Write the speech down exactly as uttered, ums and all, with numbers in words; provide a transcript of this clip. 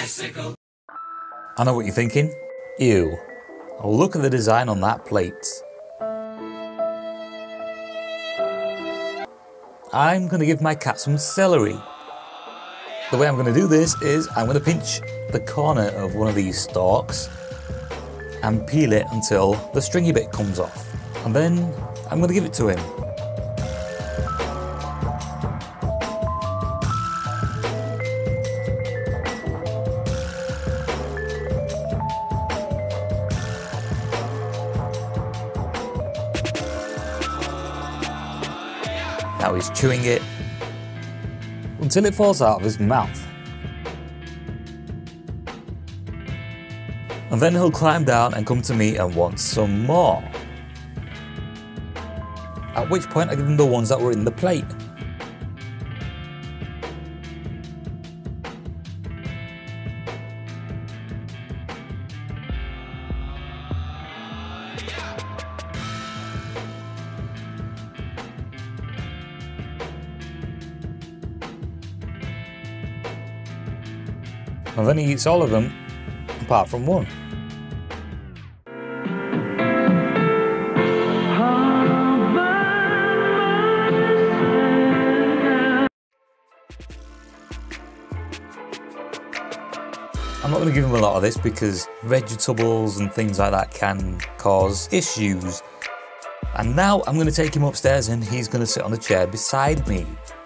bicycle. I know what you're thinking. Ew. Oh, look at the design on that plate. I'm going to give my cat some celery. The way I'm going to do this is I'm going to pinch the corner of one of these stalks and peel it until the stringy bit comes off. And then I'm going to give it to him. Now he's chewing it until it falls out of his mouth. And then he'll climb down and come to me and want some more. At which point I give him the ones that were in the plate. And then he eats all of them, apart from one. I'm not going to give him a lot of this because vegetables and things like that can cause issues. And now I'm going to take him upstairs and he's going to sit on a chair beside me.